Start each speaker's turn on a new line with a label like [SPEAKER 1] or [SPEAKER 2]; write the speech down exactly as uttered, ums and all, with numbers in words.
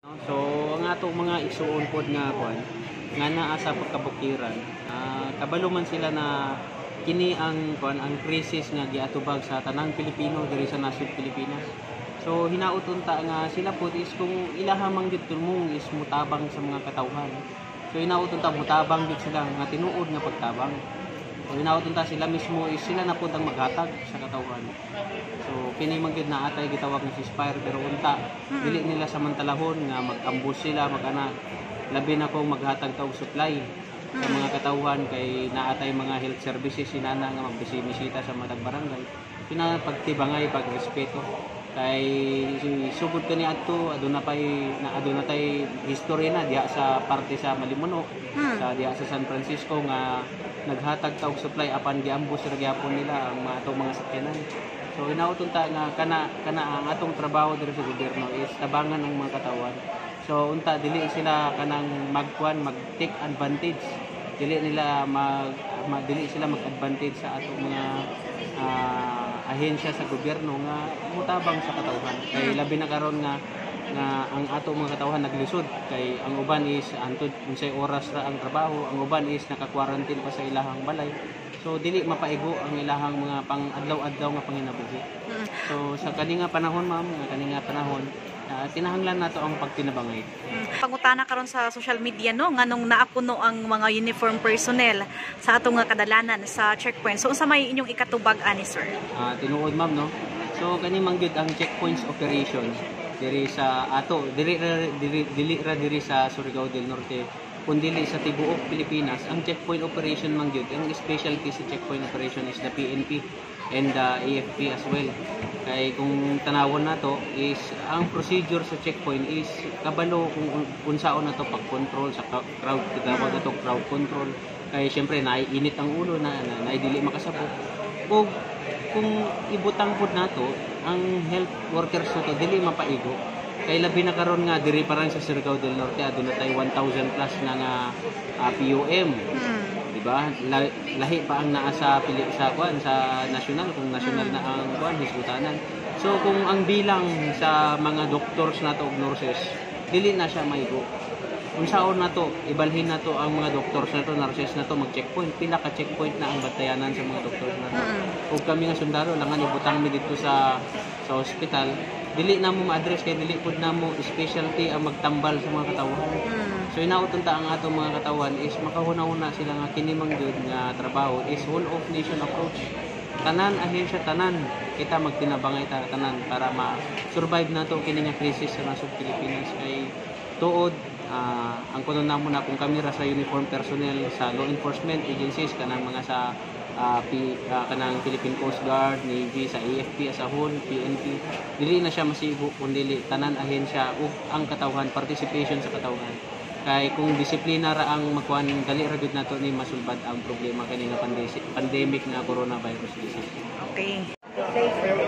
[SPEAKER 1] So ang atong mga igsuon pod nga kuan nga naa sa pagkabukiran, ah, kabalo man sila na kini ang kuan ang krisis nga giatubag sa tanang Pilipino diri sa nasod Pilipinas. So hinaot unta nga sila pod is kung ilaha man gyud tulmong is mutabang sa mga katawhan. So hinaot unta mutabang gyud sila nga tinuod nga pagtabang. So hinaot unta sila mismo is sila na pod ang maghatag sa katawhan. So kini man gyud na atay gitawag nga ceasefire pero unta dili nila samantalahon nga mag-ambush sila mag-ana labi na kung maghatag ta og supply sa mga katawhan kay naatay mga health services sinana nga magbisita sa matag barangay. Pina pagtibangay pagrespeto kay sugod kani adto aduna pay na aduna tay history na diha sa parte sa Malimuno sa diha sa San Francisco nga naghatag ta og supply apan giambush ra gyapon nila ang mga atong mga sakyanan. So hinaot unta nga kana kana ang atong trabaho diri sa gobyerno is tabangan ang mga katawan. So unta dili sila kanang magkuan mag-take advantage. Dili nila mag, mag dili sila mag-advantage sa atong mga uh, ahensya sa gobyerno nga mutabang sa katawhan. Kay labi na karon nga nga ang atong mga katawhan naglisod kay ang uban is antud unsay oras ra ang trabaho, ang uban is naka-quarantine pa sa ilahang balay. So dili mapaigo ang ilahang mga pang adlaw-adlaw nga panginabuhi. So sa kaninga panahon ma'am, nga kaninga panahon uh, tinahanglan nato ang pagtinabangay.
[SPEAKER 2] Pangutana karon sa social media no nganong naapuno ang mga uniform personnel sa atong nga kadalanan sa checkpoint. So unsa may inyong ikatubag ani sir?
[SPEAKER 1] Uh, tinuod ma'am no. So kani man gyud ang checkpoints operations diri sa ato diri diri dili ra diri sa Surigao del Norte kundi sa tibuok Pilipinas. Ang checkpoint operation man gyud ang specialty sa checkpoint operation is the P N P and the A F P as well. Kay kung tanawon nato is ang procedure sa checkpoint is kabalo kung unsaon nato pag-control sa crowd tawag nato crowd control. Kay syempre naiinit ang ulo na na, na dili makasabot. O kung ibutang pod nato ang health workers nato dili mapaigo kay labi na karon nga diri parang sa Surigao del Norte aduna tay one thousand plus na nga uh, P O M hmm. di ba lahi pa ang naa sa pili sa kuan sa national kung national hmm. na ang kuan hisgutanan. So kung ang bilang sa mga doctors nato ug nurses dili na siya maigo unsaon nato ibalhin nato ang mga doctors nato nurses nato mag checkpoint pila ka checkpoint na ang batayanan sa mga doctors nato mm. ug kami nga sundalo langan ibutang mi dito sa sa hospital dili na mo ma-address kay dili pud na mo specialty ang magtambal sa mga katawhan mm. So hinaot unta ang atong mga katawan is makahuna-huna sila nga kini man gyud nga trabaho is whole of nation approach tanan ahensya tanan kita magtinabangay ta tanan para ma-survive nato kini nga krisis sa nasod Pilipinas kay tuod Uh, ang kuno namo na kung kami ra sa uniform personnel sa law enforcement agencies kanang mga sa uh, P, uh, kanang Philippine Coast Guard, Navy, sa A F P as a whole, P N P dili na siya masigo kundi tanan ahensya ug ang katawhan participation sa katawhan kay kung disiplina ra ang makuan dali ra gud nato ni masulbad ang problema kani nga pandemic na coronavirus disease.
[SPEAKER 2] Okay.